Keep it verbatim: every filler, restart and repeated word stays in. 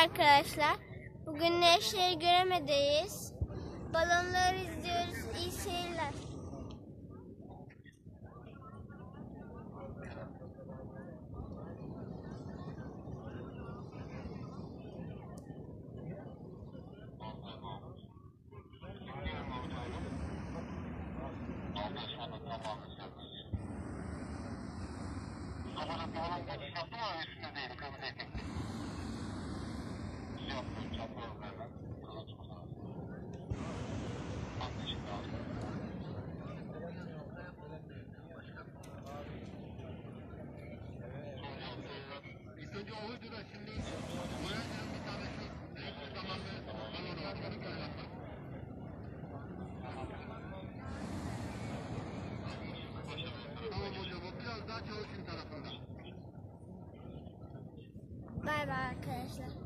arkadaşlar. Bugün Nevşehir Göreme'deyiz. Balonları izliyoruz. İyi seyirler. Bay bay arkadaşlar.